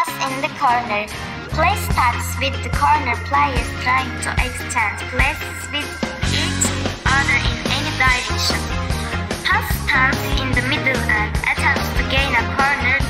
pass in the corner. Play starts with the corner players trying to exchange passes with each other in any direction. Pass stands in the middle and attempts to gain a corner